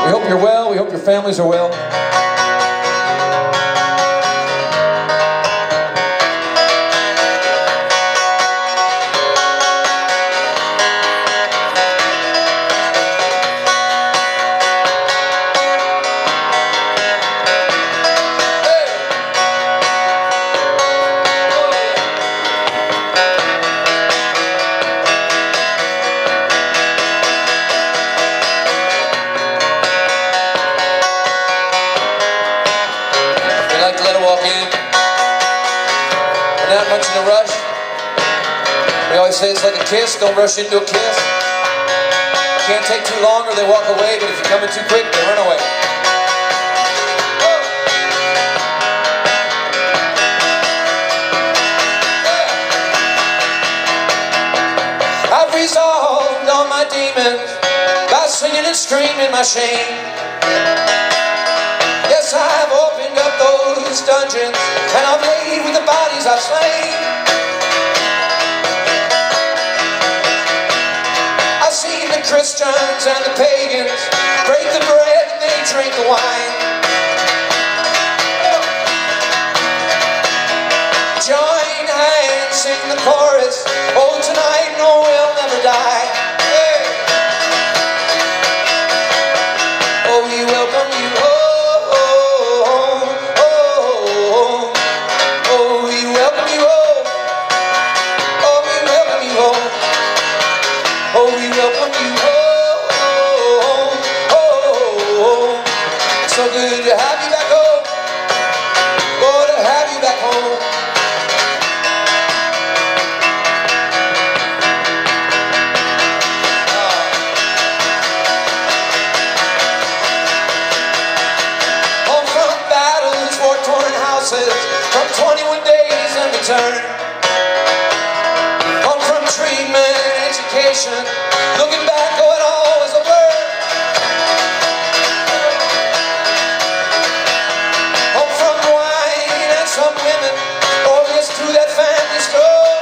We hope you're well. We hope your families are well. Not much in a rush. We always say it's like a kiss. Don't rush into a kiss. Can't take too long or they walk away, but if you're coming too quick, they run away. I've resolved all my demons by singing and screaming my shame. Yes, I've opened up those dungeons and I've laid with the bodies I've slain. I've seen the Christians and the pagans break the bread and they drink the wine. Join hands, sing the chorus. Oh, tonight no, we'll never die. Hey. Oh, we welcome you home. So good to have you back home. Oh, to have you back home. Home from battles, war-torn houses, from 21 days in return. Home from treatment and education, looking back, oh, it all was a blur. Some women, oh yes, through that family store.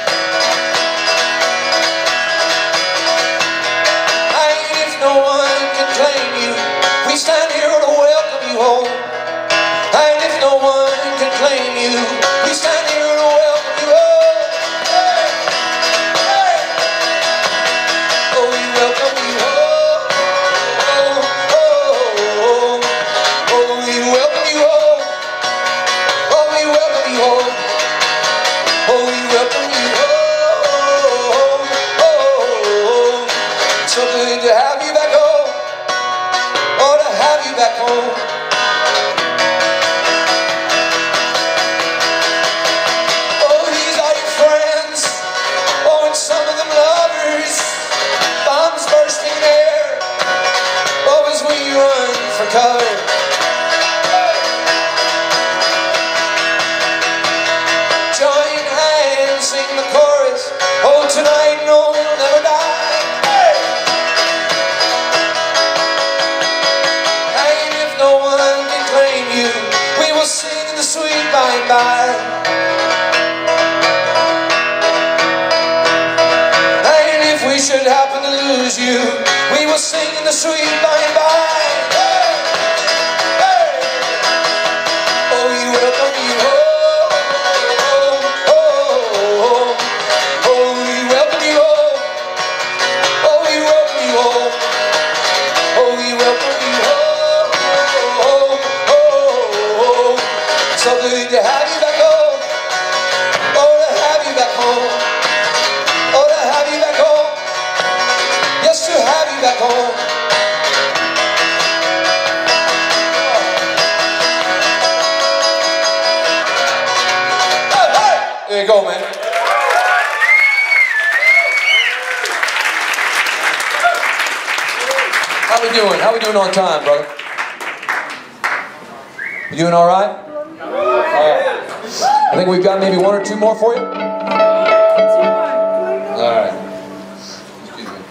And if no one can claim you, we stand here to welcome you home. And if no one can claim you, we stand here to welcome you home. Hey, hey. Oh, we welcome you home. Oh, oh, oh, oh, oh, we welcome you home. Oh, we welcome you home. Oh, we welcome you home. Oh, so good to have you back home. Oh, to have you back home. Oh, these are your friends. Oh, and some of them lovers. Bombs bursting in air. Oh, as we run for cover. Sing the chorus. Oh, tonight no, we'll never die. Hey! And if no one can claim you, we will sing in the sweet by and by. And if we should happen to lose you, we will sing in the sweet by and by. Hey! Hey! Oh, we welcome you home. So good to have you back home. Oh, to have you back home. Oh, to have you back home. Yes, to have you back home. Hey, hey. There you go, man. How we doing? How we doing on time, brother? You doing all right? I think we've got maybe one or two more for you. All right. Excuse me.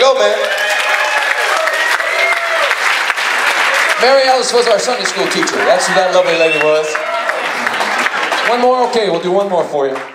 go, man. Mary Alice was our Sunday school teacher. That's who that lovely lady was. One more? Okay, we'll do one more for you.